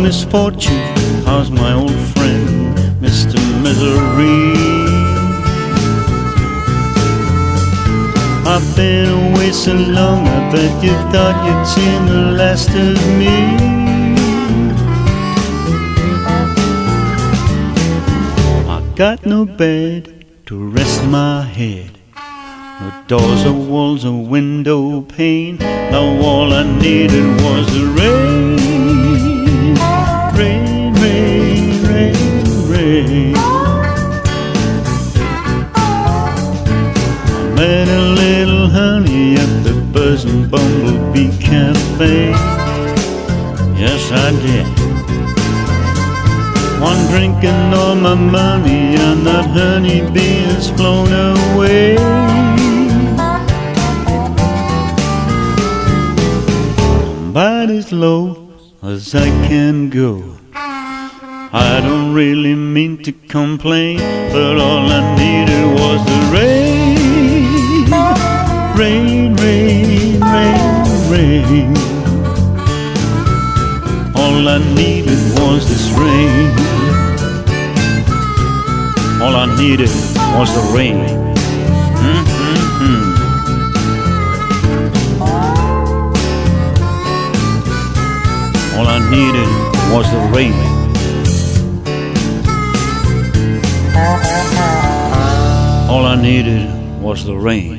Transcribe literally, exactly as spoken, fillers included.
misfortune. How's my old friend, Mister Misery? I've been away so long, I bet you thought you'd seen the last of me. Got no bed to rest my head, no doors or walls or window pane. Now all I needed was the rain, rain, rain, rain, rain. I met a little honey at the Buzzin' Bumblebee Cafe. Yes, I did. One drink and all my money, and that honeybee has flown away. I'm about as low as I can go. I don't really mean to complain, but all I needed was the rain, rain, rain, rain, rain. All I needed was this rain. All I needed was the rain. Mm-hmm-hmm. All I needed was the rain. All I needed was the rain.